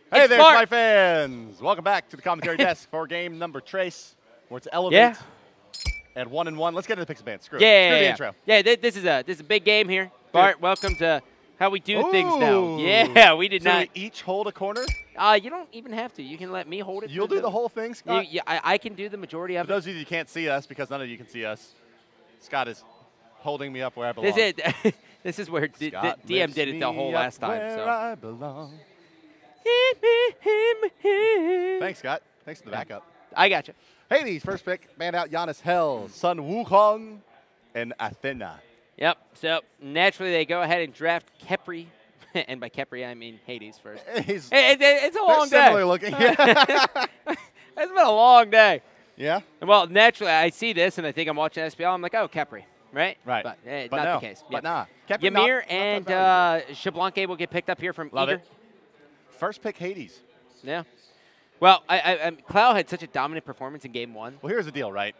Hey It's there, Mark. Smite fans! Welcome back to the commentary desk for game number Trace, where it's Elevate at 1-1. Let's get into the picks and bands. Screw the intro. Yeah, this is a big game here. Bart, welcome to how we do things now. Ooh. Yeah, we did So not. we each hold a corner? You don't even have to. You can let me hold it. You'll do the whole thing, Scott? I can do the majority For of those of you who can't see us, because none of you can see us, Scott is holding me up where I belong. This is where Scott DM did it lifts the whole me last up time. where So. I belong. Thanks, Scott. Thanks for the backup. I got you. Hades, first pick, band out Giannis Hell, Sun Wukong, and Athena. Yep. So naturally they go ahead and draft Khepri, and by Khepri I mean Hades first. It's It's a long day. similar looking. It's been a long day. Yeah? Well, naturally I see this and I think I'm watching SPL. I'm like, oh, Khepri, right? Right. But, But not no. the case. But Yeah. nah. Kept it Ymir not and that valuable. Shablanke will get picked up here from Love Eager. it. First pick, Hades. Yeah. Well, Cloud had such a dominant performance in game one. Well, here's the deal, right?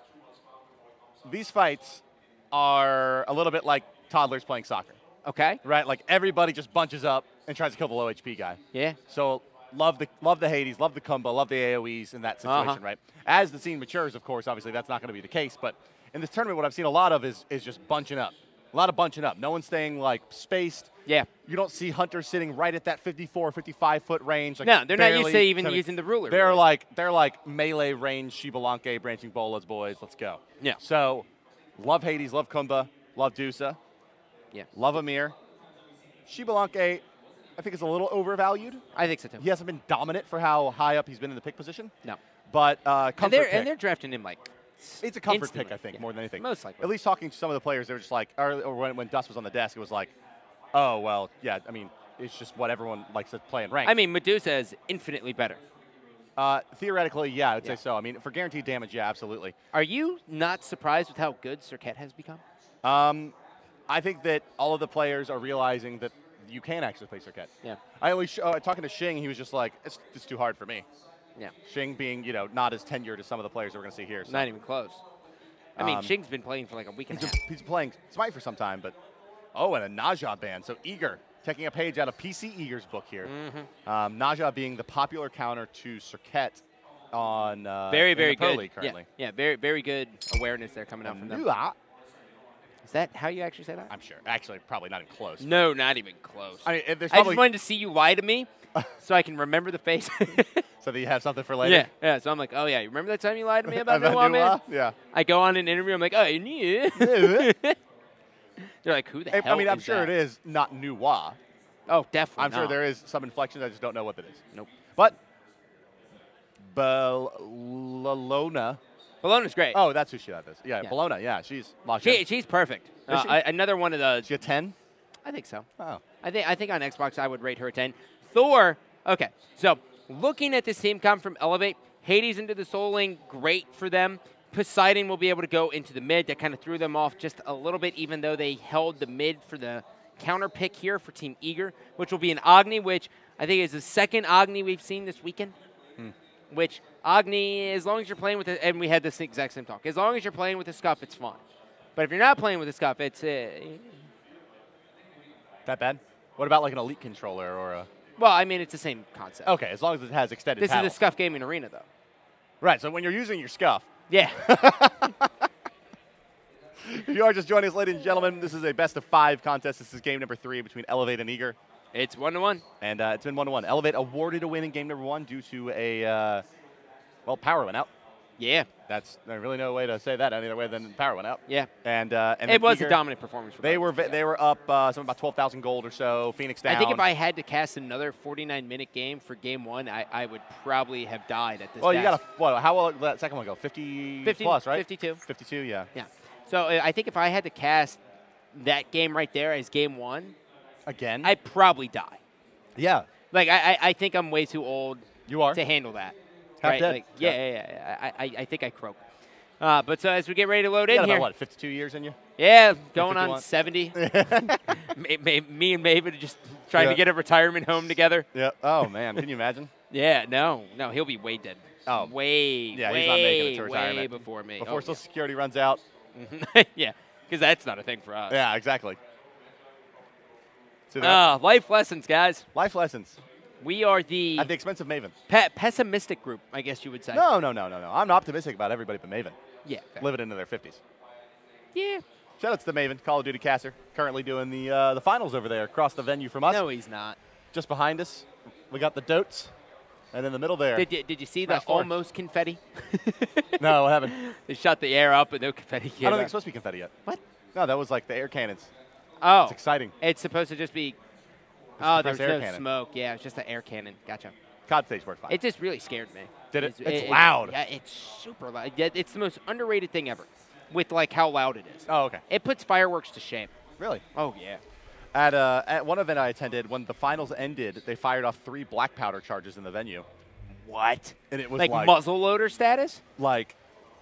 These fights are a little bit like toddlers playing soccer, Okay. right? Like everybody just bunches up and tries to kill the low HP guy. Yeah. So love the Hades, love the combo, love the AoEs in that situation, right? As the scene matures, of course, obviously that's not going to be the case. But in this tournament, what I've seen a lot of is just bunching up. A lot of bunching up. No one's staying like spaced. Yeah. You don't see hunters sitting right at that 54, 55-foot range. Like No, they're not used barely to even coming- using the ruler. They're really. like melee range Shibalanke, branching bolas boys. Let's go. Yeah. So, love Hades, love Kumba, love Dusa. Yeah. Love Ymir. Shibalanke, I think is a little overvalued. I think so too. He hasn't been dominant for how high up he's been in the pick position. No. But comfort pick. And they're drafting him like. It's a comfort instantly. pick, I think, Yeah. more than anything. Most likely. At least talking to some of the players, they were just like, or when Dust was on the desk, it was like, oh, well, yeah, I mean, it's just what everyone likes to play in rank. I mean, Medusa is infinitely better. Theoretically, yeah, I would Yeah. say so. I mean, for guaranteed damage, yeah, absolutely. Are you not surprised with how good Serket has become? I think that all of the players are realizing that you can actually play Serket. Yeah. I only talking to Shing, he was just like, it's too hard for me. Yeah. Shing being, not as tenured as some of the players that we're going to see here. So. Not even close. I mean, Um, Shing's been playing for like a week and a half. He's playing Smite for some time, but and a Naja ban. So Eager, taking a page out of PC Eager's book here. Naja being the popular counter to Serket on Very, in very the Pro good. League currently. Yeah, very, very good awareness there coming out from them. Knew that. Is that how you actually say that? I'm sure. Actually, probably not even close. No, not even close. I mean, there's I probably just wanted to see you lie to me so I can remember the face. so that you have something for later. Yeah, yeah. So I'm like, oh, yeah, you remember that time you lied to me about About Noah, man? Nuwa? Yeah. I go on an interview. I'm like, oh, you knew. I They're like, who the hell mean, I'm is sure that? it is not Nuwa. Oh, definitely I'm sure not. there is some inflections. I just don't know what it is. Nope. But Bologna. Bologna's great. Oh, that's who she is. Yeah, Yeah. Bologna. Yeah, she's locked in. She's perfect. Is she? Another one of the. She a 10? I think so. Oh. I think on Xbox I would rate her a 10. Thor. Okay, so looking at this team come from Elevate, Hades into the Soul Lane, great for them. Poseidon will be able to go into the mid. That kind of threw them off just a little bit, even though they held the mid for the counter pick here for Team Eager, which will be an Agni, which I think is the second Agni we've seen this weekend. Which Agni, as long as you're playing with it, and we had this exact same talk, as long as you're playing with the Scuff, it's fine. But if you're not playing with the Scuff, it's That bad? What about like an Elite controller or a... well, I mean, it's the same concept. Okay, as long as it has extended This paddle. is the Scuff Gaming Arena, though. Right, so when you're using your Scuff, Yeah. if you are just joining us, ladies and gentlemen, this is a best-of-5 contest. This is game number 3 between Elevate and Eager. It's 1-1. And it's been 1-1. Elevate awarded a win in game number 1 due to a, power went out. Yeah. There's really no way to say that any other way than power went out. Yeah. And It was a dominant performance for They both. were up something about 12,000 gold or so. Phoenix down. I think if I had to cast another 49-minute game for game 1, I would probably have died at this Well, you task. got to, how will that second one go? 50 plus, right? 52. 52, yeah. Yeah. So I think if I had to cast that game right there as game 1, Again? I'd probably die. Yeah. Like, I think I'm way too old You are. to handle that. Half right? dead. Like, yeah. I think I croak. But so as we get ready to load You in got here. about, what, 52 years in you? Yeah, going 51. on 70. Me and Maven are just trying to get a retirement home together. Yeah. Oh, man. Can you imagine? Yeah, no, he'll be way dead. Oh. Way, Yeah, way, he's not making it to way retirement. before me. Before Oh, Social Security runs out. yeah. Yeah, because that's not a thing for us. Yeah, exactly. So that, Life lessons, guys. life lessons. We are the At the expense of Maven. pessimistic group, I guess you would say. No. I'm optimistic about everybody but Maven. Yeah. Fair. Living into their 50s. Yeah. Shout out to the Maven, Call of Duty caster, currently doing the finals over there across the venue from us. No, he's not. Just behind us, we got the Dotes, and in the middle there. Did you see Smash the 4. almost confetti? No, what happened? They shot the air up and no confetti came I don't think out. it's supposed to be confetti yet. What? No, that was like the air cannons. Oh. It's exciting. It's supposed to just be. It's There's compressed air no cannon. smoke. Yeah, it's just an air cannon. Gotcha. COD stage worked fine. It just really scared me. Did it? It's loud. Yeah, it's super loud. Yeah, it's the most underrated thing ever, with like how loud it is. Oh, okay. It puts fireworks to shame. Really? Oh yeah. At one event I attended, when the finals ended, they fired off 3 black powder charges in the venue. What? And it was like like muzzle loader status? like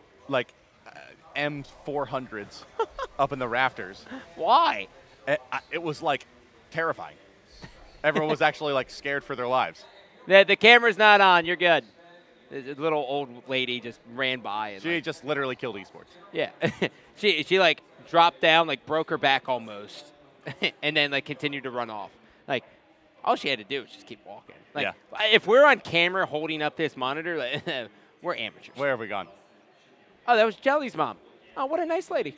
M400s up in the rafters. Why? It was like terrifying. Everyone was actually like scared for their lives. The camera's not on. You're good. The little old lady just ran by and She just literally killed esports. yeah. she like dropped down, like broke her back almost, and then like continued to run off. Like all she had to do was just keep walking. Like if we're on camera holding up this monitor, like, we're amateurs. Where have we gone? Oh, that was Jelly's mom. Oh, what a nice lady.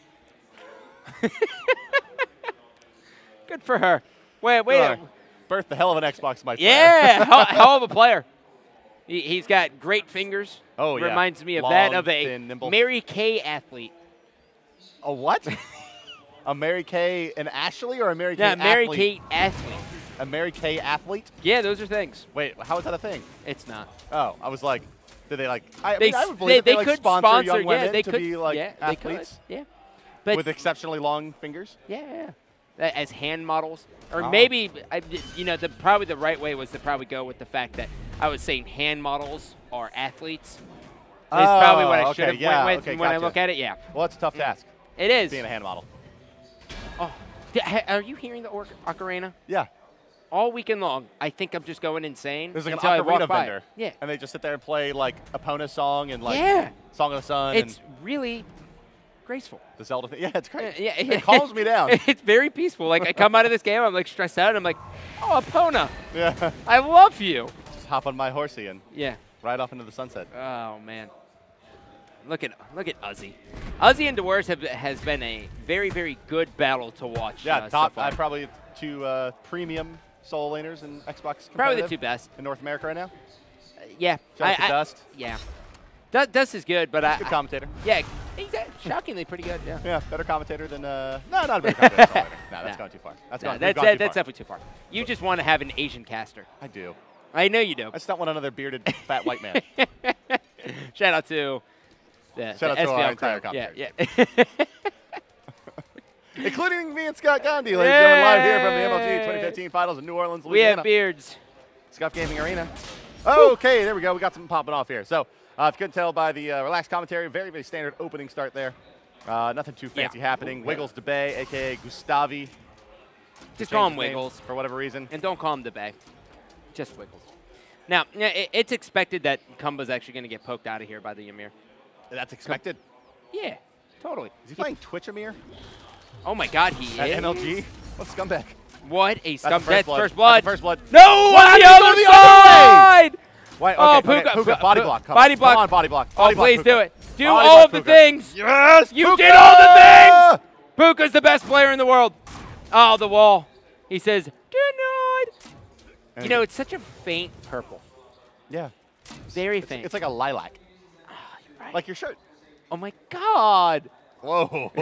Good for her. Wait. Birthed the hell of an Xbox mic. Yeah, hell of a player. He's got great fingers. Oh, yeah. Reminds me of Long, that of a thin, nimble. Mary Kay athlete. A what? A Mary Kay and Ashley or a Mary Kay Yeah, athlete? Mary Kay athlete. A Mary Kay athlete? Yeah, those are things. Wait, how is that a thing? It's not. Oh, I was like, did they like? I They, mean, I would believe they that they could like sponsor young yeah, women they to could be like yeah, athletes They could, yeah. But with exceptionally long fingers. yeah. As hand models, or Oh. maybe probably the right way was to probably go with the fact that I was saying hand models are athletes. That's probably what I should have went with when I look at it. Yeah, Well, it's a tough task it is. being a hand model. Oh, are you hearing the ocarina? Yeah. All weekend long, I think I'm just going insane. There's like until an I walk ocarina by. vendor. Yeah. And they just sit there and play like a Epona song and like Yeah. Song of the Sun It's and really graceful. the Zelda thing. Yeah, it's great. Yeah, It calms me down. It's very peaceful. Like I come out of this game, I'm like stressed out. And I'm like, oh, Epona, Yeah. I love you. Just hop on my horsey and Yeah. ride off into the sunset. Oh man. Look at Uzi. Uzi and Dewars has been a very, very good battle to watch. Yeah, so top far. probably 2 premium solo laners in Xbox. Probably the competitive 2 best. in North America right now. Yeah. Shout out to Dust. Yeah. Dust is good, but Good commentator. yeah, he's shockingly pretty good. Yeah. Yeah, better commentator than no, not a better commentator. Solo laner. No, that's Nah. gone too far. That's No, gone. we've that's gone too far. definitely too far. You just want to have an Asian caster. I do. I know you do. I just don't want another bearded fat white man. Shout out to the Shout out to SBL our crew. entire Yeah, commentary. yeah. Including me and Scott Gandhi, ladies and gentlemen, live here from the MLG 2015 Finals in New Orleans, We Louisiana. have beards. Scuff Gaming Arena. Okay, there we go. We got something popping off here. So, if you couldn't tell by the relaxed commentary, very, very standard opening start there. Nothing too fancy happening. Wiggles DeBay, a.k.a. Gustavi. Just call him Changed his name Wiggles. for whatever reason. And don't call him the Bay. Just Wiggles. Now, it's expected that Kumba's actually going to get poked out of here by the Ymir. That's expected. Yeah, totally. Is he playing Twitch Amir Oh my God, he at is. MLG? What scumbag? What a That's scum! the That's first blood. first blood. That's the first blood. No, What on the happened? other Go the other side. Why? Oh, Okay, okay, Puka, body block. Come body on. block. Come on, body block. Oh, Body block, please Puka. do it. Do Body all block, of the Puka. things. Yes, You Puka! did all the things. Puka's the best player in the world. Oh, the wall. He says, denied. And You know, it's such a faint purple. yeah, Very faint. it's like a lilac, Oh, you're right. like your shirt. Oh, my God. Whoa.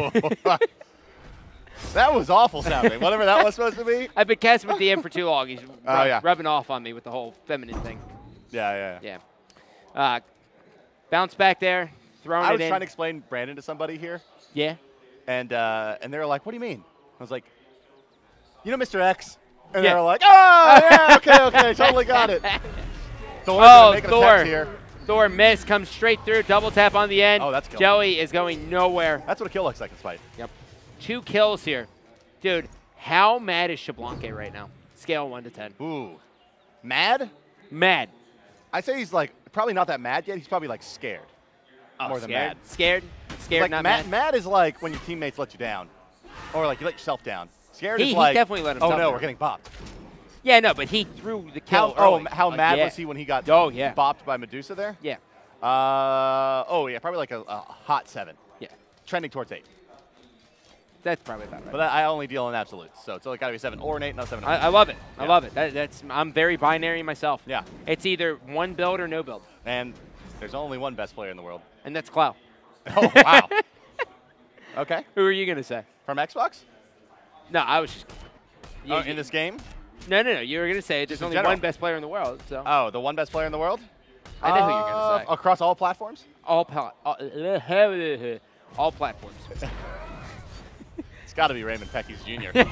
That was awful sounding. Whatever that was supposed to be. I've been casting with DM for too long. He's yeah. rubbing off on me with the whole feminine thing. Yeah. Yeah. Bounce back there. Throwing I it was in. trying to explain Brandon to somebody here, Yeah. and they were like, "What do you mean?" I was like, "You know Mr. X?" And Yeah. they were like, "Oh, yeah, okay, totally got it." Thor's Oh, making Thor. attempts here. Thor miss, comes straight through, double tap on the end. Oh, that's killing. Joey is going nowhere. That's what a kill looks like in this fight. Yep. 2 kills here. Dude, how mad is Shablanke right now? Scale 1 to 10. Ooh, mad? Mad. I'd say he's like probably not that mad yet. He's probably like scared. Oh, More than scared. mad. Scared? Scared, Like not mad? mad is like when your teammates let you down, or like you let yourself down. Scared He is like, definitely let oh himself no, down. we're getting popped. Yeah, no, but he threw the kill early. How mad yeah. was he when he got yeah. bopped by Medusa there? Yeah. Probably like a hot 7. Yeah. Trending towards 8. That's probably about right. But I only deal in absolutes, so it's only got to be 7 or an 8, not 7. I love it. Yeah. I love it. I'm very binary myself. Yeah. It's either one build or no build. And there's only one best player in the world. And that's Clow. Oh, wow. Okay. Who are you going to say? From Xbox? No, I was just. In this game? No. You were going to say there's only one best player in the world. So. Oh, the one best player in the world? I know who you're going to say. Across all platforms? All platforms. It's got to be Raymond Pekis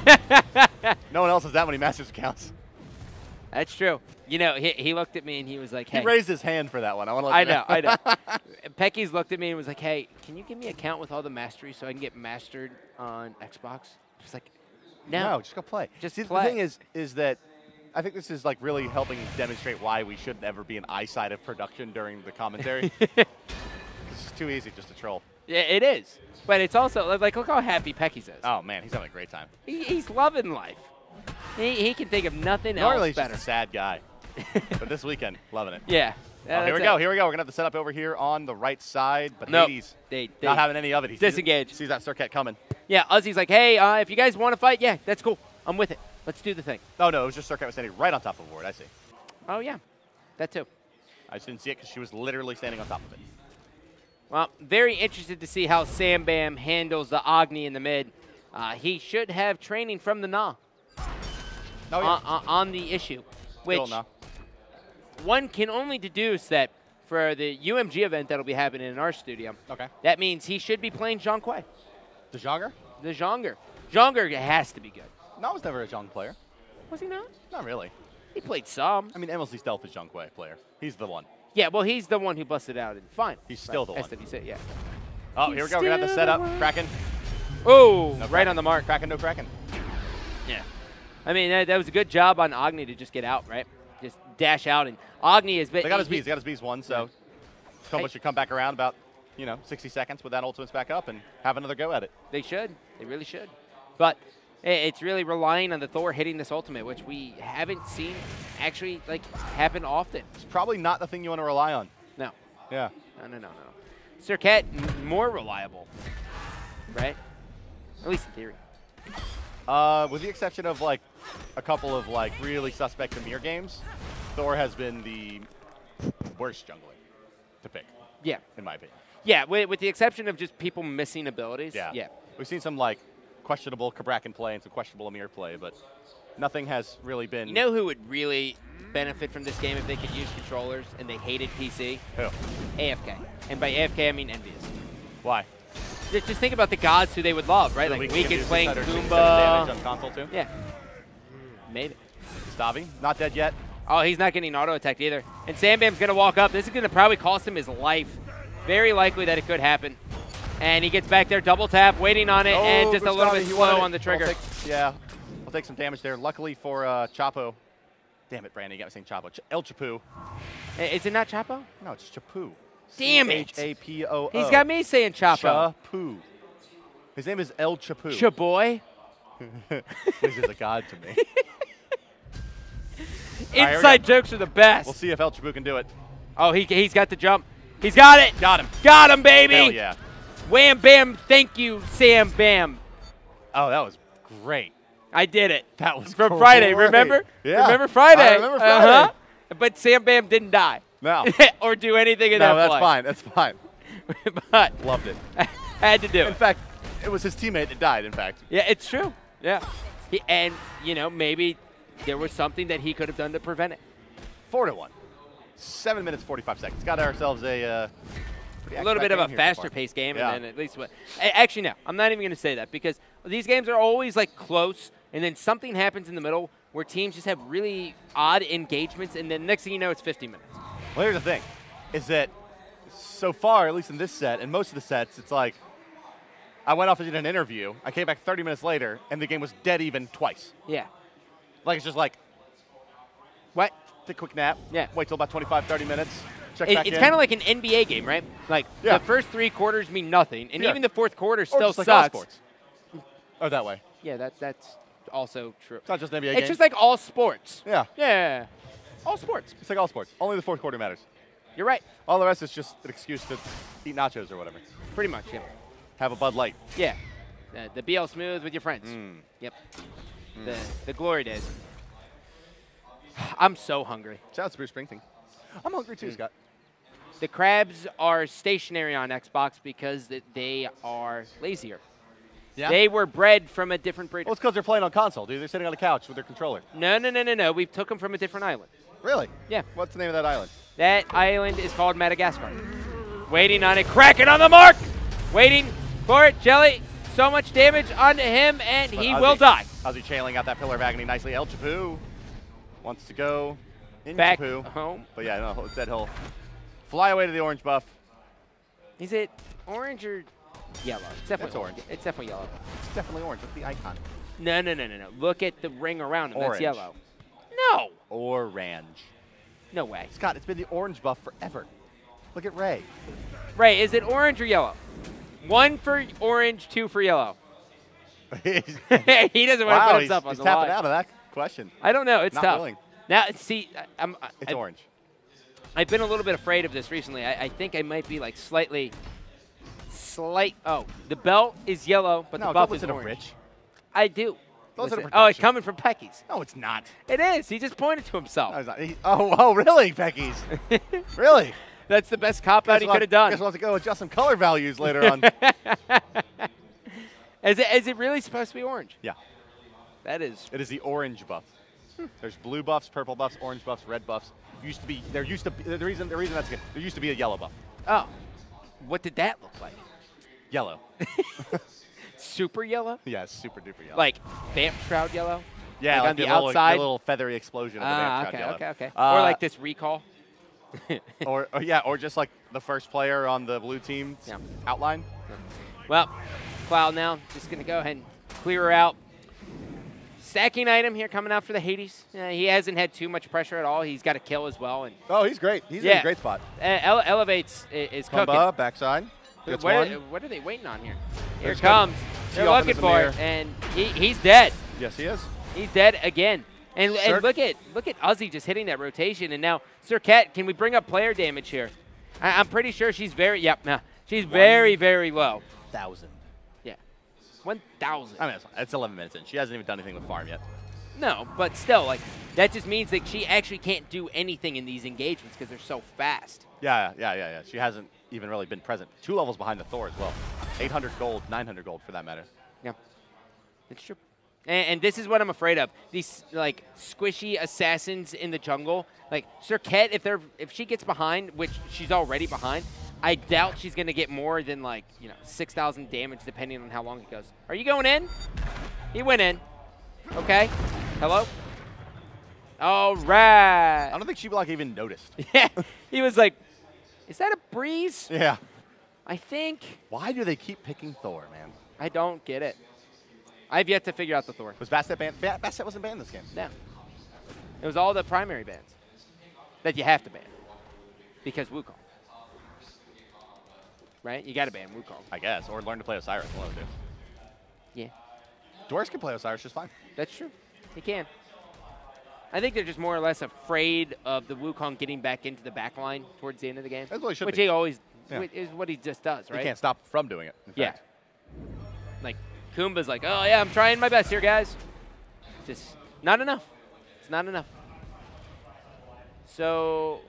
Jr. No one else has that many Masters accounts. That's true. You know, he looked at me and he was like, "Hey." He raised his hand for that one. I know. Pecky's looked at me and was like, "Hey, can you give me an account with all the masteries so I can get mastered on Xbox?" Just like, no, just go play. Just See, play. The thing is that I think this is like really helping demonstrate why we should never be an eyeside of production during the commentary. It's too easy just to troll. Yeah, it is. But it's also like, look how happy Pecky's is. Oh man, he's having a great time. He's loving life. He can think of nothing Normally else better. He's just a sad guy. But this weekend, loving it. Yeah. Here we go. We're going to have to set up over here on the right side. But Hades not having any of it. He disengaged. Sees that Surcat coming. Yeah, Uzzie's like, hey, if you guys want to fight, yeah, that's cool. I'm with it. Let's do the thing. Oh, no, it was just Surcat was standing right on top of the board. I see. Oh, yeah. That too. I just didn't see it because she was literally standing on top of it. Well, very interested to see how Sam Bam handles the Agni in the mid. He should have training from the Na. Oh, yeah. On the issue, which Still, nah. One can only deduce that for the UMG event that'll be happening in our studio, that means he should be playing Zhong Kui. The Zhonger? The Zhonger. Zhonger has to be good. No, I was never a Zhong player. Was he not? Not really. He played some. I mean, MLC Stealth is Zhong Kui player. He's the one. Yeah, well, he's the one who busted out in final. He's still the one. SWC, yeah. Oh, here we go. We're going to have to set up. Kraken. Oh, No right Kraken. on the mark. Kraken, no Kraken. Yeah. I mean, that was a good job on Agni to just get out, right? Just dash out. And Agni is... They got his bees. They got his bees one, so Kombat should come back around about, 60 seconds with that ultimates back up and have another go at it. They should. They really should. But it's really relying on the Thor hitting this ultimate, which we haven't seen actually, happen often. It's probably not the thing you want to rely on. No. Yeah. No. Surcat, more reliable, right? At least in theory. With the exception of, a couple of, really suspect Amir games, Thor has been the worst jungler to pick. Yeah. In my opinion. Yeah, with the exception of just people missing abilities. Yeah. We've seen some, questionable Kabrakan play and some questionable Amir play, but nothing has really been... You know who would really benefit from this game if they could use controllers and they hated PC? Who? AFK. And by AFK, I mean Envious. Why? Just think about the gods who they would love, right? So like Weekend playing damage Goomba. on console too? Yeah. Maybe. Stavi, not dead yet. Oh, he's not getting auto-attacked either. And Sam Bam's going to walk up. This is going to probably cost him his life. Very likely that it could happen. And he gets back there, double tap, waiting on it, and just a little bit slow on the trigger. We'll take some damage there. Luckily for Chapo. Damn it, Brandon, you got me saying Chapo. El Chapu. Is it not Chapo? No, it's Chapu. Damn it. Chapo. He's got me saying Chapo. Chapu. His name is El Chapu. Chaboy. This is a god to me. Inside jokes are the best. We'll see if El Chapu can do it. Oh, he's got the jump. He's got it. Got him. Got him, baby. Hell yeah. Wham, bam, thank you, Sam Bam. Oh, that was great. I did it. That was from great. Friday, remember? Yeah. Remember Friday? I remember Friday. But Sam Bam didn't die. No. or do anything in that play. No, that's fine. That's fine. But loved it. Had to do it. In fact, it was his teammate that died, in fact. Yeah, it's true. Yeah. And, maybe there was something that he could have done to prevent it. 4-1. 7 minutes, 45 seconds. Got ourselves a little bit of a faster-paced game, and then at least what? Actually, no, I'm not even going to say that because these games are always close, and then something happens in the middle where teams just have really odd engagements, and then next thing you know, it's 50 minutes. Well, here's the thing, is that so far, at least in this set, and most of the sets, it's like I went off and did an interview. I came back 30 minutes later, and the game was dead even twice. Yeah. It's just what? Take a quick nap. Yeah. Wait till about 25, 30 minutes. Check back in. It's kind of like an NBA game, right? The first 3 quarters mean nothing, and even the fourth quarter still just sucks. Like all sports. Or that way. Yeah, that's also true. It's not just an NBA It's game. just like all sports. Yeah. Yeah. All sports. It's like all sports. Only the fourth quarter matters. You're right. All the rest is just an excuse to eat nachos or whatever. Pretty much, yeah. Have a Bud Light. Yeah. The BL Smooth with your friends. Yep. The glory days. I'm so hungry. Shout out to Bruce Springsteen. I'm hungry too, Scott. The crabs are stationary on Xbox because they are lazier. Yeah. They were bred from a different breed. Well, it's because they're playing on console, dude. They're sitting on a couch with their controller. No. We took them from a different island. Really? Yeah. What's the name of that island? That island is called Madagascar. Waiting on it. Kraken on the mark. Waiting for it. Jelly. So much damage on him, and he will die. Ozzy chailing out that pillar of agony nicely. El Chapu wants to go in Back Chapu. home. But yeah, no, instead he'll fly away to the orange buff. Is it orange or yellow? It's definitely It's orange. It's definitely yellow. It's definitely orange. Look at the icon. No. Look at the ring around him. Orange. That's yellow. No. Orange. No way. Scott, it's been the orange buff forever. Look at Ray. Ray, is it orange or yellow? 1 for orange, 2 for yellow. Wow, He doesn't want to put himself on he's the tapping line. out of that question. I don't know. It's Not tough. willing. Now, see, It's orange. I've been a little bit afraid of this recently. I think I might be like slight. Oh, the belt is yellow, but No, the don't buff is listen to orange. Rich. I do. Don't listen to Oh, it's production. coming from Pecky's. No, it's not. It is. He just pointed to No, himself. it's not. Oh, really, Pecky's? Really? That's the best cop out he could have done. Guess we'll have to go adjust some color values later on. Is it really supposed to be orange? Yeah. That is. It is the orange buff. There's blue buffs, purple buffs, orange buffs, red buffs. The reason that's good. There used to be a yellow buff. Oh, what did that look like? Yellow. Super yellow? Yeah, it's super duper yellow. Like vamp shroud yellow? yeah, like on the little, outside? the little feathery explosion of the Vamp Shroud yellow. Okay. Or like this recall. or just like the first player on the blue team's Yeah. outline. Well, Cloud now just going to go ahead and clear her out. Stacking item here coming out for the Hades. He hasn't had too much pressure at all. He's got a kill as well. And Oh, he's great. He's in a great spot. Elevates is cooking. Kumba, backside. Gets one. What are they waiting on here? Here There's it comes. Tee They're off looking into for the it, and he's dead. Yes, he is. He's dead again. And Sir- look at Ozzy just hitting that rotation. And now, Sir Cat, can we bring up player damage here? I'm pretty sure she's very, she's very, very low. 1,000. Yeah. 1,000. I mean, it's 11 minutes in. She hasn't even done anything with farm yet. No, but still, like, that just means that she actually can't do anything in these engagements because they're so fast. Yeah. She hasn't even really been present. 2 levels behind the Thor as well. 800 gold, 900 gold for that matter. Yeah. It's true. And this is what I'm afraid of. These, like, squishy assassins in the jungle. Like, Sir Ket, if she gets behind, which she's already behind, I doubt she's going to get more than, like, 6,000 damage depending on how long it goes. Are you going in? He went in. Okay. Hello? All right. I don't think Shibulak even noticed. Yeah. He was like, is that a breeze? Yeah. I think. Why do they keep picking Thor, man? I don't get it. I've yet to figure out the Thor. Was Bastet banned? Bastet wasn't banned this game. No. It was all the primary bans that you have to ban because Wukong. Right? You got to ban Wukong. I guess. Or learn to play Osiris. One of the two. Yeah. Dwarves can play Osiris just fine. That's true. He can. I think they're just more or less afraid of the Wukong getting back into the back line towards the end of the game. That's what he should which be. he always Yeah. is what he just does, right? He can't stop from doing it. in Yeah. fact. Like, Kumba's like, oh, yeah, I'm trying my best here, guys. Just not enough. It's not enough. So,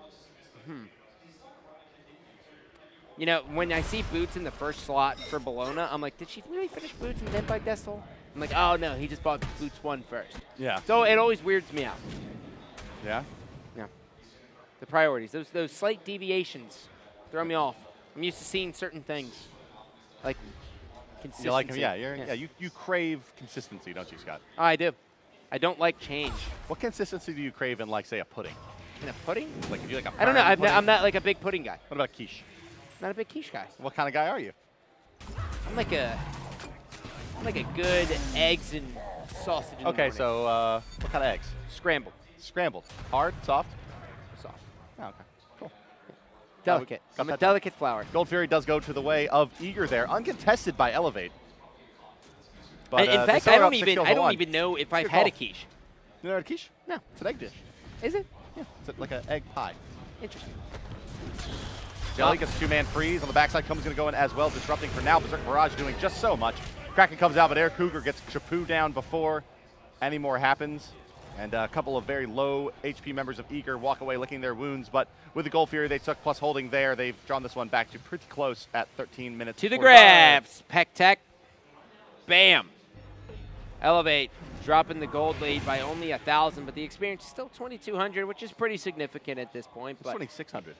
when I see Boots in the first slot for Bologna, I'm like, did she really finish Boots and then buy Destel? I'm like, oh, no, he just bought Boots 1 first. Yeah. So it always weirds me out. Yeah. Yeah. The priorities, those slight deviations throw me off. I'm used to seeing certain things, like consistency. You like him? Yeah. You crave consistency, don't you, Scott? Oh, I do. I don't like change. What consistency do you crave in, like, say, a pudding? In a pudding? Like, if you like a I don't know. firm pudding? I'm not like a big pudding guy. What about quiche? Not a big quiche guy. What kind of guy are you? I'm like a good eggs and sausage. In the Okay, morning. so what kind of eggs? Scrambled. Scrambled. Hard? Soft? Soft. Oh, okay. Cool. Delicate. got I'm a that down. delicate flower. Gold Fury does go to the way of Eager there. Uncontested by Elevate. But, in they fact, still I are up don't 6 kills to even 1. know if I've good had call. a quiche. You know what a quiche? No. It's an egg dish. Is it? Yeah, it's like an egg pie. Interesting. Jelly gets a 2-man freeze. On the backside, Kumba's going to go in as well, disrupting for now. Berserk Barrage doing just so much. Kraken comes out, but Air Cougar gets Chapu down before any more happens. And a couple of very low HP members of Eager walk away licking their wounds. But with the Gold Fury they took plus holding there, they've drawn this one back to pretty close at 13 minutes. To the 45. grabs. Peck Tech. Bam. Elevate. Dropping the gold lead by only 1,000, but the experience is still 2,200, which is pretty significant at this point. It's But 2,600.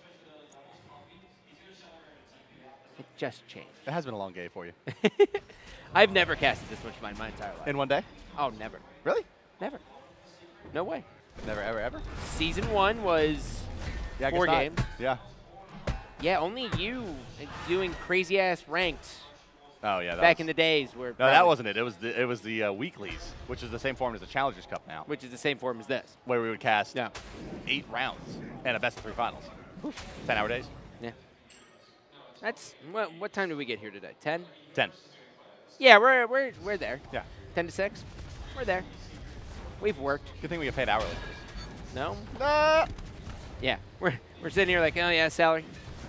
it just changed. It has been a long game for you. I've never casted this much my entire life. In one day? Oh, never. Really? Never. No way. Never, ever, ever? Season 1 was Yeah, I guess 4 not. games. Yeah. Yeah, only you doing crazy-ass ranked Oh, yeah. back in the days. Where No, that wasn't it. It was the weeklies, which is the same form as the Challengers Cup now, Which is the same form as this. where we would cast Yeah. 8 rounds and a best-of-3 finals. 10-hour days? Yeah. That's what time did we get here today? 10? 10. Yeah, we're there. Yeah. 10 to 6. We're there. We've worked. Good thing we get paid hourly. No? Ah! Yeah. We're sitting here like, oh yeah, salary.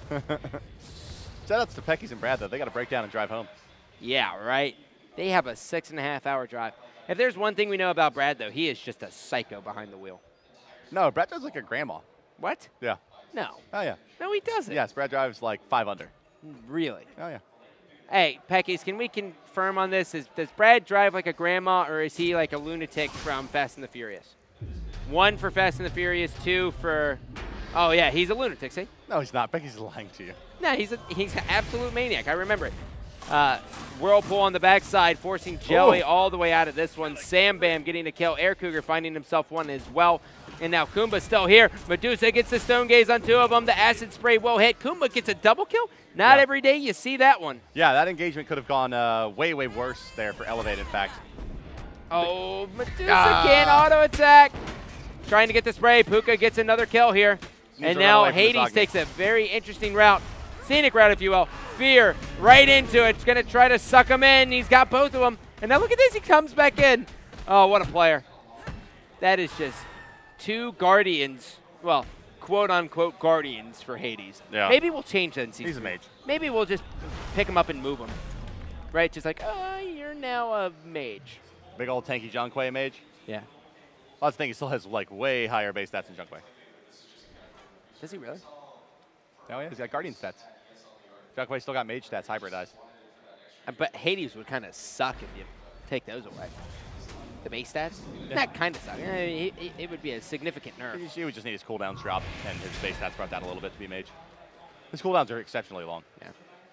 Shout outs to Peckies and Brad, though. They got to break down and drive home. Yeah, right. They have a 6.5-hour drive. If there's one thing we know about Brad, though, he is just a psycho behind the wheel. No, Brad drives like a grandma. What? Yeah. No. Oh, yeah. No, he doesn't. Yes, Brad drives like 5 under. Really? Oh, yeah. Hey, Peckies, can we confirm on this? Does Brad drive like a grandma, or is he like a lunatic from Fast and the Furious? 1 for Fast and the Furious, 2 for... Oh, yeah, he's a lunatic, see? No, he's not. Becky's lying to you. No, he's an absolute maniac. I remember it. Whirlpool on the backside, forcing Jelly all the way out of this one. Sam Bam getting a kill. Air Cougar finding himself one as well. And now Kumba's still here. Medusa gets the Stone Gaze on 2 of them. The Acid Spray will hit. Kumba gets a double kill. Not every day you see that one. Yeah, that engagement could have gone way, way worse there for Elevate, in fact. Oh, Medusa can't auto attack. Trying to get the spray. Puka gets another kill here. And now Hades takes a very interesting route. Scenic route, if you will. Fear right into it. It's going to try to suck him in. He's got both of them. And now look at this. He comes back in. Oh, what a player. That is just 2 Guardians. Well, quote-unquote Guardians for Hades. Yeah. Maybe we'll change that in season. He's a mage. Maybe we'll just pick him up and move him. Right? Just like, oh, you're now a mage. Big old tanky Junkwei mage. Yeah. Well, that's the thing. He still has like way higher base stats than Junkwei. Does he really? Oh, yeah. He's got Guardian stats. Junkwei still got mage stats hybridized. But Hades would kind of suck if you take those away. The base stats? Yeah. That kind of suck. It would be a significant nerf. He would just need his cooldowns dropped and his base stats brought down a little bit to be mage. His cooldowns are exceptionally long. Yeah.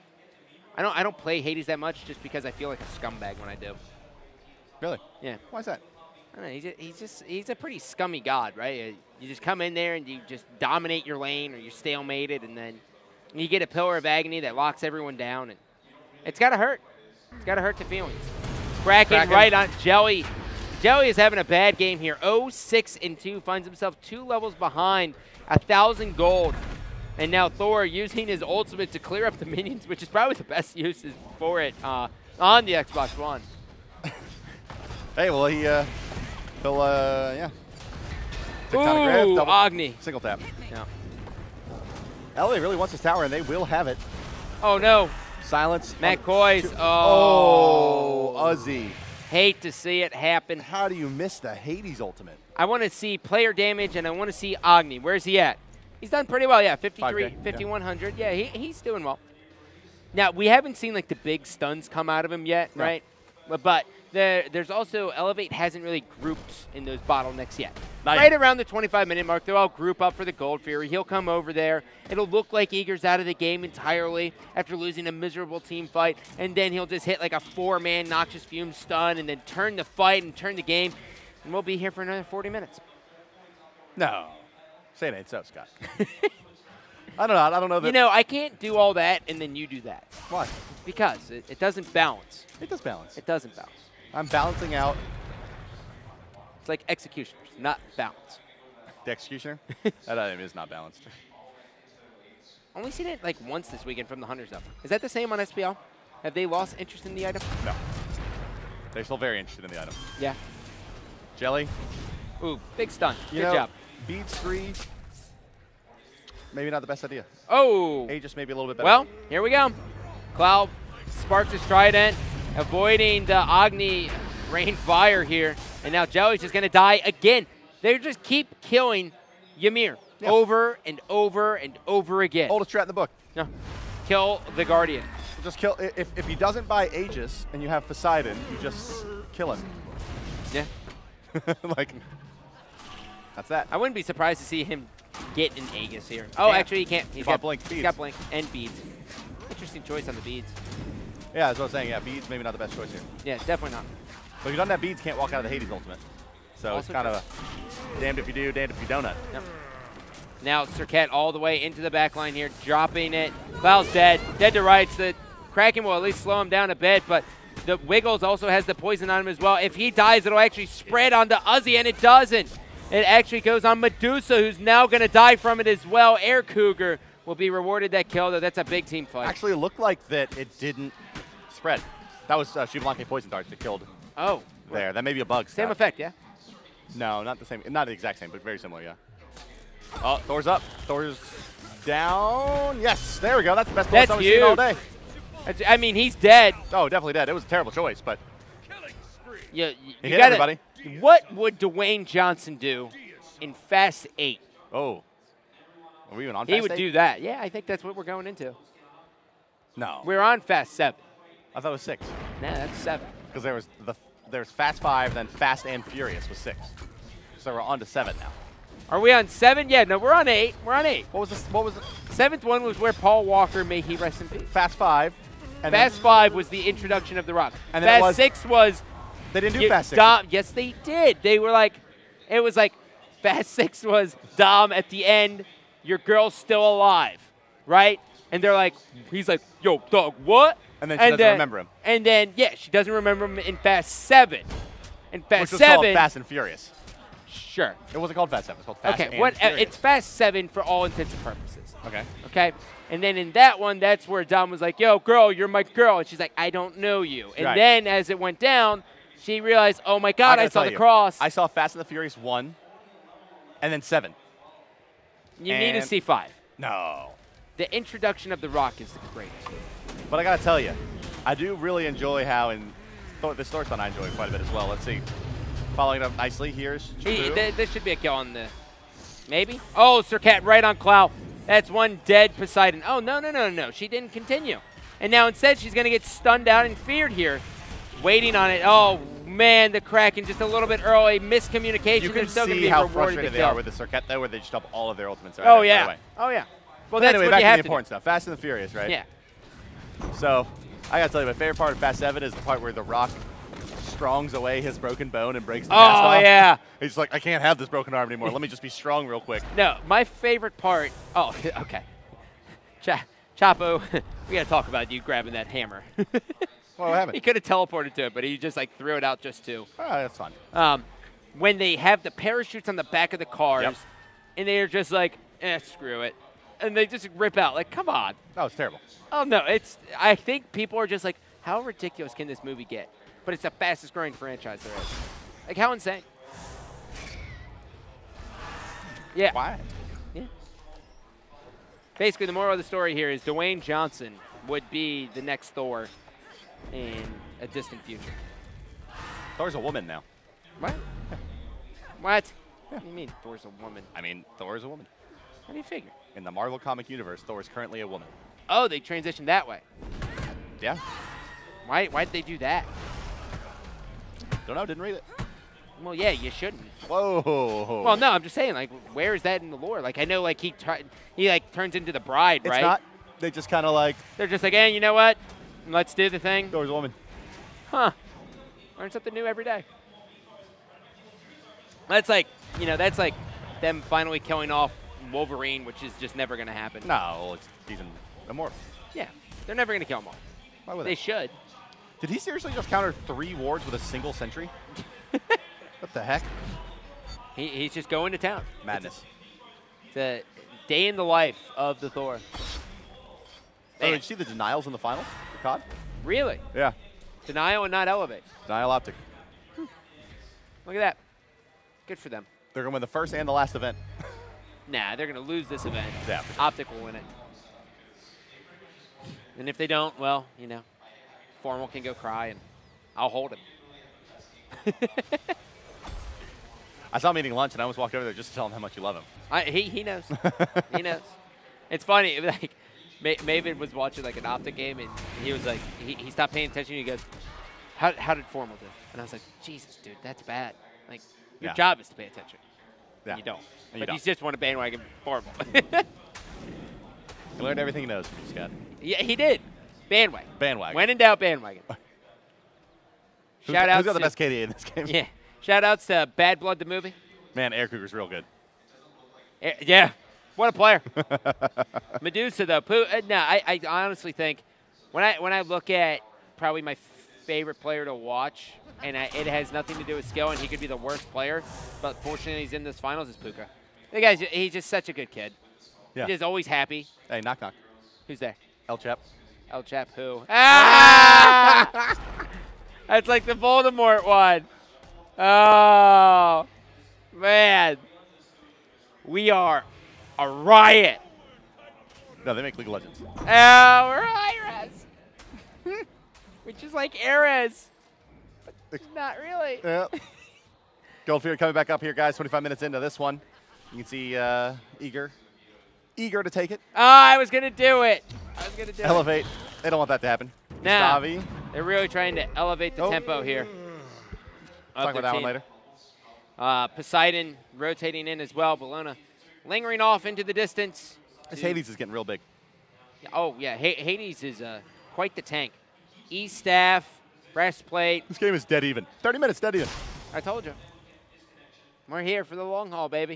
I don't play Hades that much just because I feel like a scumbag when I do. Really? Yeah. Why is that? I don't know, he's a pretty scummy god, right? You just come in there and you just dominate your lane, or you're stalemated, and then you get a Pillar of Agony that locks everyone down, and it's gotta hurt. It's gotta hurt the feelings. Kraken right on Jelly. Jelly is having a bad game here. 0-6-2, finds himself 2 levels behind, 1,000 gold. And now Thor using his ultimate to clear up the minions, which is probably the best uses for it on the Xbox One. Hey, well, he'll, yeah. Ooh, Agni. Single tap. Yeah. LA really wants his tower, and they will have it. Oh, no. Silence. Matt Coy's. Oh, Uzi. Hate to see it happen. How do you miss the Hades ultimate? I want to see player damage, and I want to see Agni. Where's he at? He's done pretty well, yeah. 53, 5,100. Yeah, he's doing well. Now, we haven't seen, like, the big stuns come out of him yet, right? But there's also, Elevate hasn't really grouped in those bottlenecks yet. Right around the 25-minute mark, they'll all group up for the Gold Fury. He'll come over there. It'll look like Eager's out of the game entirely after losing a miserable team fight, and then he'll just hit like a 4-man Noxious Fume stun and then turn the fight and turn the game, and we'll be here for another 40 minutes. No. Say it ain't so, Scott. I don't know. I don't know that. You know, I can't do all that and then you do that. Why? Because it doesn't balance. It does balance. It doesn't balance. I'm balancing out. It's like Executioners, not balance. The Executioner? That item is not balanced. Only seen it like once this weekend from the Hunters, though. Is that the same on SPL? Have they lost interest in the item? No. They're still very interested in the item. Yeah. Jelly. Ooh, big stun. You Good know, job. Beads 3, maybe not the best idea. Oh. Aegis maybe a little bit better. Well, here we go. Cloud sparks his trident, avoiding the Agni rain fire here. And now Jelly's just going to die again. They just keep killing Ymir over and over and over again. Oldest strat in the book. No. Kill the Guardian. Just kill. If he doesn't buy Aegis and you have Poseidon, you just kill him. Yeah. Like, that's that. I wouldn't be surprised to see him get an Aegis here. Oh, Yeah. actually, he can't. He's got Blink, He's beads. got Blink and beads. Interesting choice on the beads. Yeah, that's what I was saying. Yeah, beads maybe not the best choice here. Yeah, definitely not. But if you don't have beads, can't walk out of the Hades ultimate. So Also it's kind of a damned if you do, damned if you don't. Yep. Now Serket all the way into the back line here, dropping it. Cloud's dead. Dead to rights. The Kraken will at least slow him down a bit, but the Wiggles also has the poison on him as well. If he dies, it'll actually spread onto Uzi, and it doesn't. It actually goes on Medusa, who's now going to die from it as well. Air Cougar will be rewarded that kill, though. That's a big team fight. Actually, it looked like that it didn't spread. That was Shivlanke poison darts that killed Oh. there. That may be a bug. Same stuff. effect, yeah? No, not the same. Not the exact same, but very similar, yeah. Oh, Thor's up. Thor's down. Yes, there we go. That's the best Thor I've seen all day. I mean, he's dead. Oh, definitely dead. It was a terrible choice, but You he hit gotta, everybody. What would Dwayne Johnson do in Fast 8? Oh. Are we even on He Fast would 8? do that. Yeah, I think that's what we're going into. No. We're on Fast 7. I thought it was 6. Nah, that's 7. Because there's Fast 5, then Fast and Furious was 6. So we're on to 7 now. Are we on 7? Yeah, no, we're on 8. We're on 8. What was this? What was it? 7th one was where Paul Walker, may he rest in peace. Fast 5. And Fast 5 was the introduction of The Rock. And then Fast 6 was... They didn't do Fast 6. Dom, yes, they did. They were like... It was like Fast 6 was Dom at the end. Your girl's still alive, right? And they're like... He's like, yo, dog, what? And then she doesn't remember him. And then, yeah, she doesn't remember him in Fast 7. In Fast Which was 7... called Fast and Furious. Sure. It wasn't called Fast 7. It was called Fast Okay, and Furious. it's Fast 7 for all intents and purposes. Okay. Okay? And then in that one, that's where Dom was like, yo, girl, you're my girl. And she's like, I don't know you. And Right. then as it went down, she realized, oh, my God, I gotta saw tell the you, cross. I saw Fast and the Furious 1 and then 7. You need to and- see 5. No. The introduction of The Rock is the greatest. But I got to tell you, I do really enjoy how in the storyline I enjoy quite a bit as well. Let's see. Following it up nicely, here's Drew. This should be a kill on the... Maybe? Oh, Serket right on Cloud. That's one dead Poseidon. Oh, no. She didn't continue. And now instead she's going to get stunned out and feared here. Waiting on it. Oh, man, the Kraken just a little bit early. Miscommunication. You can They're still gonna see be how rewarded frustrated the they are kill. with the Circuit, though, where they just up all of their ultimates. Oh, right yeah. away. Oh, yeah. Well, But that's anyway, what back you to have the to important stuff. Fast and the Furious, right? do. Yeah. So, I got to tell you, my favorite part of Fast 7 is the part where The Rock strongs away his broken bone and breaks the cast Oh, off. yeah. He's like, I can't have this broken arm anymore. Let me just be strong real quick. No, my favorite part. Oh, okay. Chapo, we got to talk about you grabbing that hammer. Well, what happened? He could have teleported to it, but he just like threw it out just to. Oh, that's fun. When they have the parachutes on the back of the cars, Yep. and they're just like, screw it. And they just rip out. Like, come on. That was terrible. Oh, no. I think people are just like, how ridiculous can this movie get? But it's the fastest growing franchise there is. Like, how insane. Yeah. Why? Yeah. Basically, the moral of the story here is Dwayne Johnson would be the next Thor in a distant future. Thor's a woman now. What? What? What do you mean Thor's a woman? I mean, Thor is a woman. How do you figure? In the Marvel comic universe, Thor is currently a woman. Oh, they transitioned that way. Yeah. Why did they do that? Don't know. Didn't read it. Well, yeah, you shouldn't. Whoa. Well, no, I'm just saying, like, where is that in the lore? Like, I know, like, he turns into the bride, It's right? not. They just kind of like, They're just like, hey, you know what? Let's do the thing. Thor's a woman. Huh. Learn something new every day. That's like, that's like them finally killing off Wolverine, which is just never going to happen. No, he's immortal. Yeah, they're never going to kill him off. Why would They should. Did he seriously just counter 3 wards with a single sentry? What the heck? He's just going to town. Madness. It's a day in the life of the Thor. Oh, did you see the denials in the finals for COD? Really? Yeah. Denial and not elevate. Dial Optic. Look at that. Good for them. They're going to win the first and the last event. Nah, they're going to lose this event. Yeah. Optic will win it. And if they don't, well, you know, Formal can go cry, and I'll hold him. I saw him eating lunch, and I almost walked over there just to tell him how much you love him. He knows. He knows. It's funny. Like, Maven was watching like an Optic game, and he was like, he stopped paying attention. And he goes, "How did Formal do?" And I was like, "Jesus, dude, that's bad. Like, your job is to pay attention. Yeah. You don't. And But you he's just want to bandwagon Formal." He learned everything he knows from you, Scott. Yeah, he did. Bandwagon. Bandwagon. When in doubt, bandwagon. Shout out. Who's got the best KD in this game? Yeah. Shout outs to Bad Blood the movie. Man, Air Cougar's real good. Yeah. What a player. Medusa, though. No, I honestly think when I look at probably my favorite player to watch, and it has nothing to do with skill, and he could be the worst player, but fortunately he's in this finals, is Puka. The guy's he's just such a good kid. Yeah. He's always happy. Hey, knock knock. Who's there? El Chap. El Chap who? Ah! That's like the Voldemort one. Oh, man. We are a riot. No, they make League of Legends. Oh, we're Iris. Which is like Ares. But not really. Yeah. Gold Fury coming back up here, guys. 25 minutes into this one. You can see eager to take it. Oh, I was going to do it. Elevate. They don't want that to happen. Nah. Stavi. They're really trying to elevate the tempo here. Talk about that one later. Poseidon rotating in as well. Bologna lingering off into the distance. This Hades is getting real big. Oh, yeah. Hades is quite the tank. E-staff, breastplate. This game is dead even. 30 minutes, dead even. I told you. We're here for the long haul, baby.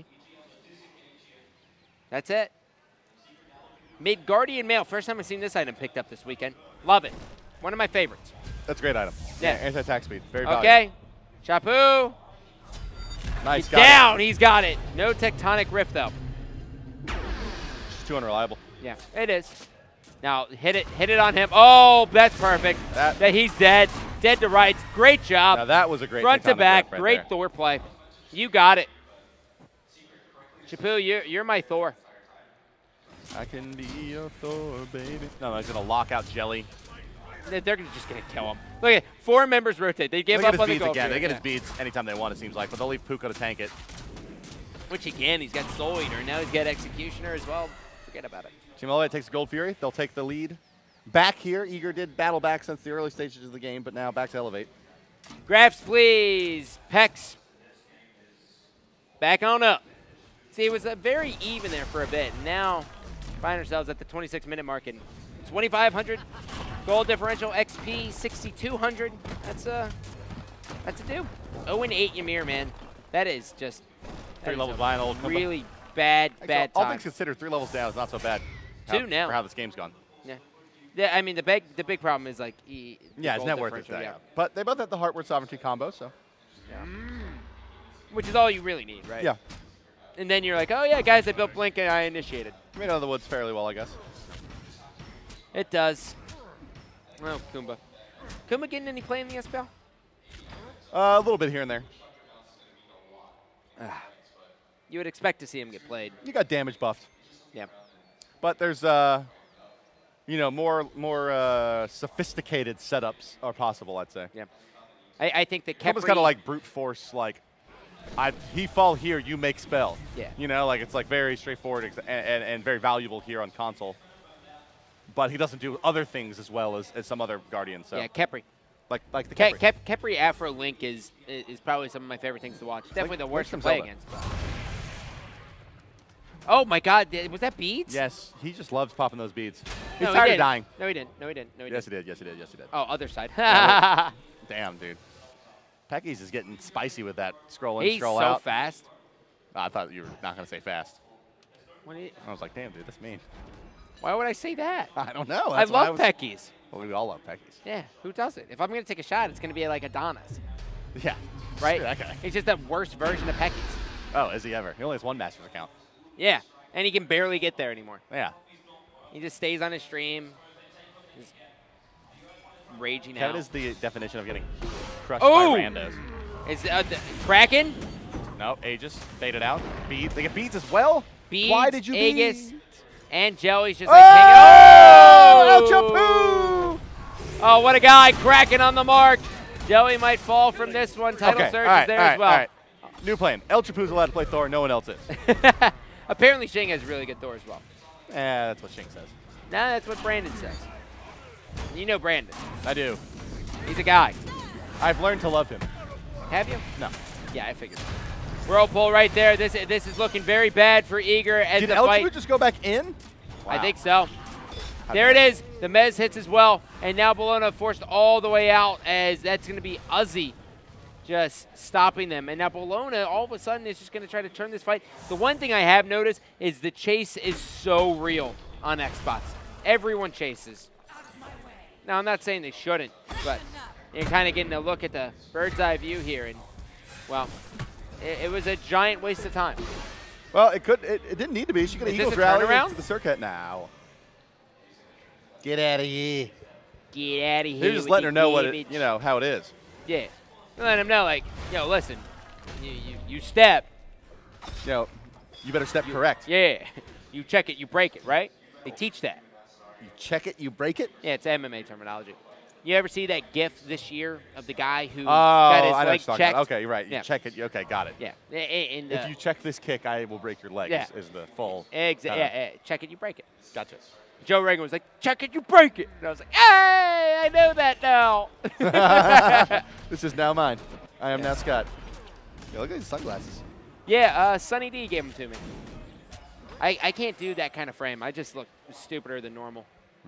That's it. Midgardian Mail. First time I've seen this item picked up this weekend. Love it. One of my favorites. That's a great item. Yeah. Anti-attack speed. Very valuable. Okay. Chapu. Nice. He's down. He's got it. No tectonic rift, though. It's too unreliable. Yeah, it is. Now, hit it on him. Oh, that's perfect. He's dead. Dead to rights. Great job. Now that was a great front to back. Right Great there. Thor play. You got it. Chapu, you're my Thor. I can be your Thor, baby. No, he's going to lock out Jelly. They're just going to kill him. Look at 4 members rotate. They give up on the gold. Again. They get his beads anytime they want, it seems like, but they'll leave Puka to tank it. Which, again, he's got Soul Eater. Now he's got Executioner as well. Forget about it. Team Elevate takes Gold Fury. They'll take the lead. Back here, Eager did battle back since the early stages of the game, but now back to Elevate. Graphs, please. Pex. Back on up. See, it was very even there for a bit. Now, find ourselves at the 26-minute mark and 2,500 gold differential, XP 6,200. That's a do. 0-8 Ymir, man. That is just 3 levels behind old Kumba. really bad time. All things considered, 3 levels down is not so bad. 2 now. For how this game's gone. Yeah, I mean, the big problem is like yeah, it's not worth it. Yeah. But they both have the Heartward Sovereignty combo, so. Yeah. Which is all you really need, right? Yeah. And then you're like, oh yeah, guys, I built Blink and I initiated. Made out of the woods fairly well, I guess. It does. Oh, Kumba. Kumba getting any play in the SPL? A little bit here and there. You would expect to see him get played. You got damage buffed. Yeah. But there's, more sophisticated setups are possible, I'd say. Yeah. I think that Kumba's kind of like brute force, like, he fall here, you make spell. Yeah. You know, like it's like very straightforward and very valuable here on console. But he doesn't do other things as well as some other Guardians. So. Yeah, Khepri. Like the Khepri. Khepri Afro Link is probably some of my favorite things to watch. Definitely the worst to play against. But. Oh my God, was that beads? Yes, he just loves popping those beads. He's No, tired he of dying. No, he didn't. No, he didn't. No, he Yes, didn't. he did. Yes, he did. Yes, he did. Oh, other side. Damn, dude. Pecky's is getting spicy with that scroll in, He's scroll so out. fast. I thought you were not going to say fast. What I was like, damn, dude, that's mean. Why would I say that? I don't know. I love Pecky's. Well, we all love Pecky's. Yeah, who doesn't? If I'm going to take a shot, it's going to be like Adonis. Yeah. Right? Screw that guy. He's just the worst version of Pecky's. Oh, is he ever? He only has 1 Master's account. Yeah, and he can barely get there anymore. Yeah. He just stays on his stream. raging Kevin out. is the definition of getting crushed Oh! by randos. Is Kraken? No, Aegis faded out. Beads. They get beads as well. Beads, Why did you Aegis, bead? and Jelly's just like hanging. Oh! Oh, what a guy. Kraken on the mark. Jelly might fall from this one. Title Okay, Surge all right, is there all as right, well. all right. New plan. El Chapu's allowed to play Thor. No one else is. Apparently, Shing has really good Thor as well. That's what Shing says. No, that's what Brandon says. You know Brandon. I do. He's a guy. I've learned to love him. Have you? No. Yeah, I figured. Whirlpool right there. This is looking very bad for Eager as Did the El fight. Chapu just go back in? I Wow. think so. How There it bad. is. The Mez hits as well. And now Bologna forced all the way out as that's going to be Uzi just stopping them. And now Bologna all of a sudden is just going to try to turn this fight. The one thing I have noticed is the chase is so real on Xbox. Everyone chases. Now, I'm not saying they shouldn't, but you're kind of getting a look at the bird's eye view here. And, well, it was a giant waste of time. Well, it could. It didn't need to be. She could have Is this Eagles a rally turnaround? to the circuit now. Get out of here. Get out of here. They're just with letting her the know what damage. how it is. Yeah. Let him know, like, yo, listen, you step. You better step correct. Yeah. You check it, you break it, right? They teach that. You check it, you break it. Yeah, it's MMA terminology. You ever see that GIF this year of the guy who Oh, got his I know leg what you're talking checked? about. Okay, you're right. You Yeah. check it. Okay, got it. Yeah. And, If you check this kick, I will break your leg. Yeah. Is the full. yeah, check it, you break it. Gotcha. Joe Rogan was like, check it, you break it. And I was like, hey, I know that now. This is now mine. I am now Scott. Yeah, look at these sunglasses. Yeah, Sunny D gave them to me. I can't do that kind of frame. I just look stupider than normal.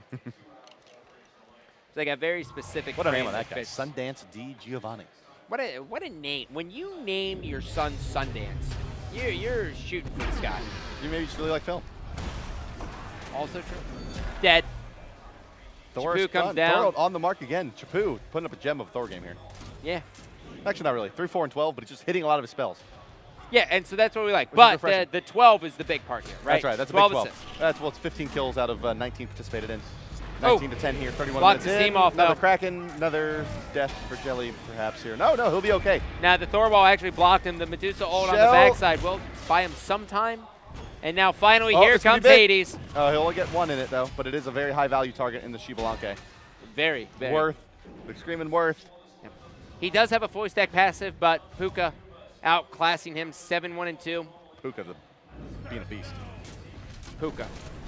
It's like a very specific What a frame name on that guy. fits. Sundance D. Giovanni. What a name. When you name your son Sundance, you're shooting for the sky. You maybe just really like film. Also true. Dead. Thor Chapu comes fun. down. Thor on the mark again. Chapu putting up a gem of a Thor game here. Yeah. Actually, not really. 3, 4, and 12, but he's just hitting a lot of his spells. Yeah, and so that's what we like. Which is But refreshing. the 12 is the big part here, right? That's right. That's a big 12. assists. That's it's 15 kills out of 19 participated in. Oh. 19 to 10 here. 31 Blocks minutes his team in. off, Another though. Kraken. Another death for Jelly, perhaps here. No, he'll be okay. Now the Thor ball actually blocked him. The Medusa ult on the Shell. backside will buy him some time. And now finally Oh, here it's gonna comes be big. Hades. He'll only get one in it though, but it is a very high value target in the Shibalanke. Very, very. Worth, the screaming Worth. He does have a fully stacked passive, but Puka outclassing him 7-1-2. Puka being a beast. Puka.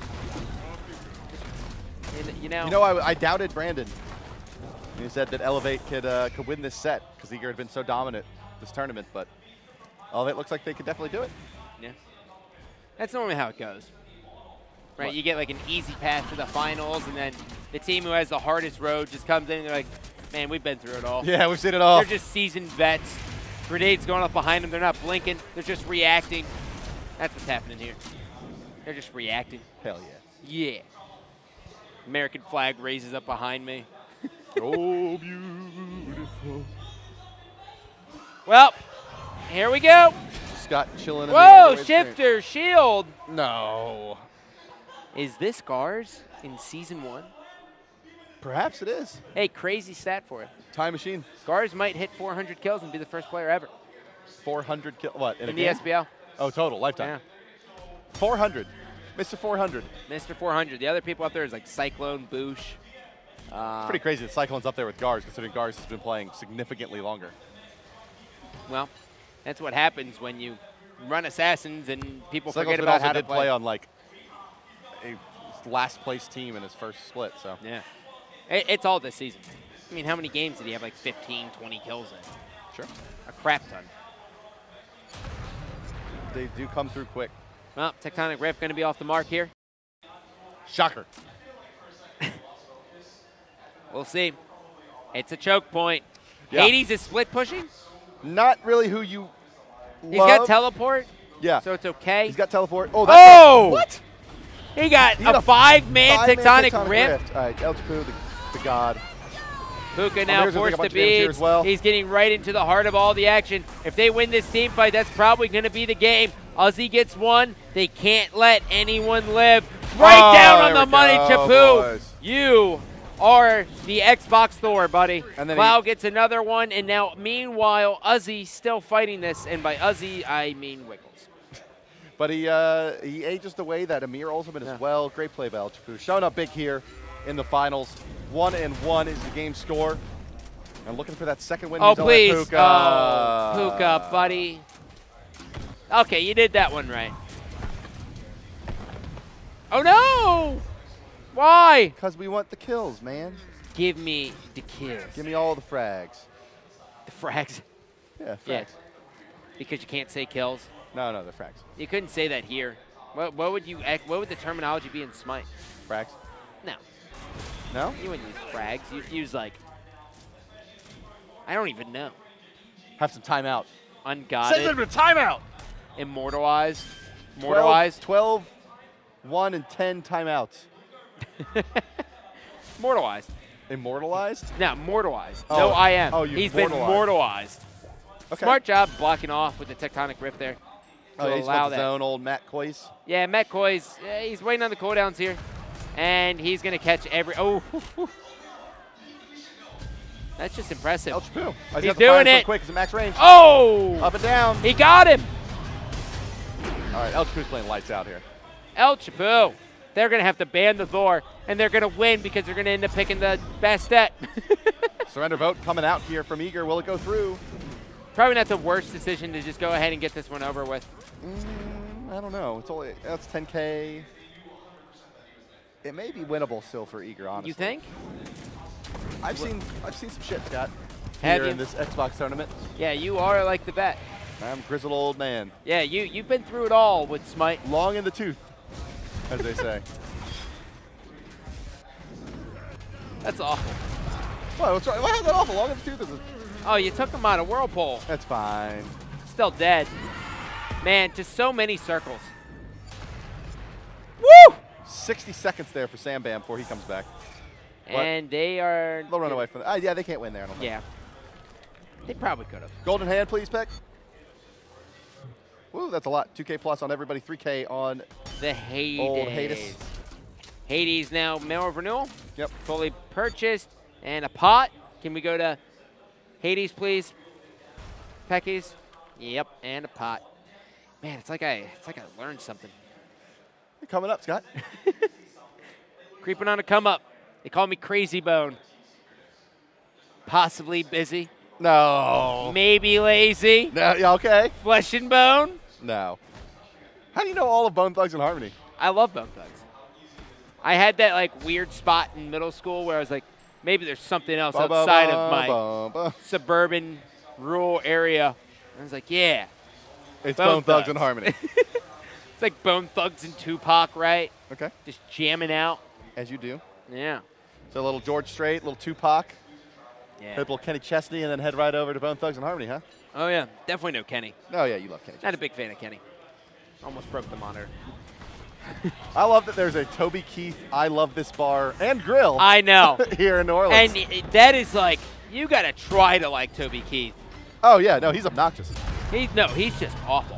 You know, I doubted Brandon. He said that Elevate could win this set because Eager had been so dominant this tournament, but Elevate looks like they could definitely do it. yeah. That's normally how it goes. Right, What? you get like an easy path to the finals, and then the team who has the hardest road just comes in and they're like, man, we've been through it all. Yeah, we've seen it all. They're just seasoned vets. Grenades going up behind them. They're not blinking. They're just reacting. That's what's happening here. They're just reacting. Hell Yeah. American flag raises up behind me. yeah. Oh, beautiful. Well, here we go. Scott chilling in the Whoa, Android screen. shifter, shield. No. Is this Gars in Season 1? Perhaps it is. Hey, crazy stat for it. Time Machine. Gars might hit 400 kills and be the first player ever 400 kill. What? in a the game? SBL. Oh, total. Lifetime. 400. Mr. 400. Mr. 400. The other people up there is like Cyclone, Boosh. Pretty crazy that Cyclone's up there with Gars, considering Gars has been playing significantly longer. Well, that's what happens when you run Assassins and people Cyclone's forget been about also how to did play. on like a last place team in his first split, so. Yeah. It's all this season. I mean, how many games did he have? Like 15, 20 kills in? Sure. A crap ton. They do come through quick. Well, Tectonic Rift going to be off the mark here. Shocker. We'll see. It's a choke point. Yeah. Hades is split pushing. Not really who you He's got teleport, Yeah. so it's okay. He's got teleport. Oh, that's Oh! what? He got He got a five-man Five-man Tectonic Rift. All right, El Chapu, the god. Puka now There's gonna forced take a bunch to of damage here beads. as well. He's getting right into the heart of all the action. If they win this team fight, that's probably going to be the game. Ozzy gets one. They can't let anyone live. Right Oh, down on there the we money, go, Chapu. boys. You are the Xbox Thor, buddy. And then Cloud gets another one, and now, meanwhile, Uzi still fighting this, and by Uzi, I mean Wiggles. But he ages the way that Amir ultimate as well. Great play by El Chapu. Showing up big here in the finals. 1-1 is the game score. And looking for that second win. Oh, He's on please. Puka. Oh, Puka, buddy. Okay, you did that one right. Oh, no! Why? Because we want the kills, man. Give me the kills. Give me all the frags. The frags. Yeah, frags. Yeah. Because you can't say kills. No, the frags. You couldn't say that here. What would the terminology be in Smite? Frags? No. No? You wouldn't use frags. You'd use, like, I don't even know. Have some timeout. Ungodded. Send them to timeout! Immortalized. Mortalized. 12, 1, and 10 timeouts. Mortalized. Immortalized? No, mortalized. Oh. No, I am. Oh, you He's been mortalized. mortalized. Okay. Smart job blocking off with the tectonic rift there. Oh, to he's allow got his that. own old Matt Coyce. Yeah, Matt Coy's, he's waiting on the cooldowns here. And he's going to catch every... Oh. That's just impressive. El Chapu. He's doing it. So quick. It's a max range. Oh! Up and down. He got him. All right, El Chapu's playing lights out here. El Chapu. They're going to have to ban the Thor, and they're going to win because they're going to end up picking the Bastet. Surrender vote coming out here from Eager. Will it go through? Probably not the worst decision to just go ahead and get this one over with. I don't know. That's 10K. It may be winnable still for Eager, honestly. You think? I've seen some shit, Scott. Have Here you? in this Xbox tournament. Yeah, you are like the bet. I'm a grizzled old man. Yeah, you've been through it all with Smite. Long in the tooth, as they say. That's awful. What? What's wrong? Why is that awful? Long in the tooth is Oh, you took him out of Whirlpool. That's fine. Still dead. Man, just so many circles. Woo! 60 seconds there for Sam Bam before he comes back. And they are... They'll run away from it. Yeah, they can't win there, I don't think. Yeah. They probably could have. Golden hand, please, Peck. Woo, that's a lot. 2K plus on everybody, 3K on The Hades. old Hades. Hades now mail of renewal. Yep. Fully purchased. And a pot. Can we go to Hades, please? Peckies. Yep, and a pot. Man, it's like I learned something. You're coming up, Scott. Creeping on a come up. They call me Crazy Bone. Possibly busy. No. Maybe lazy. No, yeah, okay. Flesh and Bone. No. How do you know all of Bone Thugs and Harmony? I love Bone Thugs. I had that like weird spot in middle school where I was like, maybe there's something else outside of my suburban rural area. I was like, yeah. It's Bone Thugs and Harmony. It's like Bone Thugs and Tupac, right? Okay. Just jamming out. As you do. Yeah. So a little George Strait, a little Tupac, Yeah. a little Kenny Chesney, and then head right over to Bone Thugs and Harmony, huh? Oh, yeah. Definitely no Kenny. Oh, yeah, you love Kenny Chesney. Not a big fan of Kenny. Almost broke the monitor. I love that there's a Toby Keith I Love This Bar and Grill I know. here in New Orleans. And that is like, you got to try to like Toby Keith. Oh, yeah, no, he's obnoxious. He's just awful.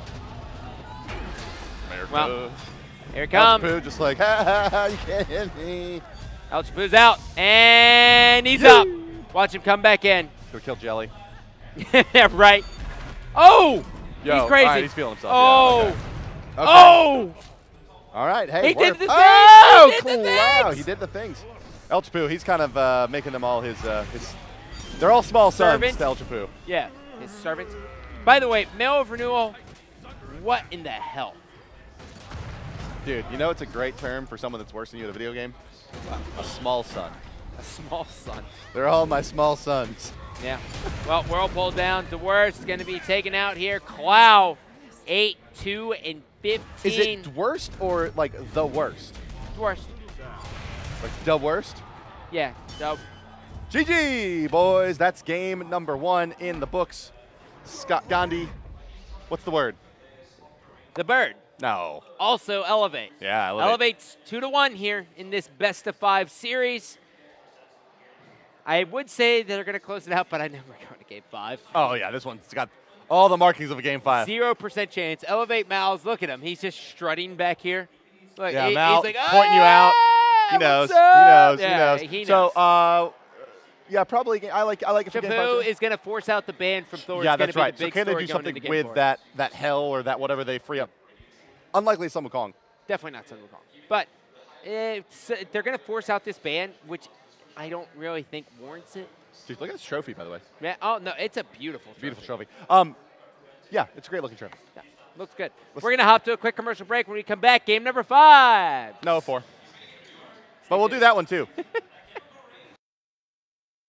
America. Well, here it El comes. Chapu just like, ha, ha, ha, you can't hit me. El Chapu's out, and he's up. Watch him come back in. Go kill Jelly. Yeah, right. Oh, Yo, he's crazy. all right, he's feeling himself. Oh, Yeah, okay. Okay. oh. All right, hey. He did the thing. Oh, He did the wow, things. he did the things. El Chapu, he's kind of making them all his they're all small sons Servant. to El Chapu. Yeah, his servants. By the way, mail of renewal. What in the hell? Dude, you know it's a great term for someone that's worse than you at a video game? A small son. A small son. They're all my small sons. Yeah. Well, Whirlpool down to worst. Going to be taken out here. Clow, 8, 2, and 15. Is it worst or like the worst? Worst. Like the worst? Yeah. So GG, boys. That's game number 1 in the books. Scott Gandhi, what's the word? the bird. No. Also elevate. Yeah, Elevate. Elevate's 2-1 here in this best of 5 series. I would say that they're going to close it out, but I know we're going to game 5. Oh, yeah, this one's got all the markings of a game 5. 0% chance. Elevate Mal's. Look at him. He's just strutting back here. Look, Yeah, he's Mal like, pointing you out. He knows. What's up? He knows. Yeah, he knows. he knows. So, yeah, probably. I like if Shabu is going to force out the ban from Thor. Yeah, It's that's gonna right. Be the So big can they story do going something into Game with 4. that hell or that whatever they free up? Unlikely Sun Wukong. Definitely not Sun Wukong. But they're going to force out this ban, which I don't really think warrants it. Dude, look at this trophy, by the way. Yeah, oh, no, it's a beautiful trophy. Beautiful trophy. Yeah, it's a great looking trophy. Yeah, looks good. We're going to hop to a quick commercial break. When we come back, game number 5. No, 4. But we'll do that one too.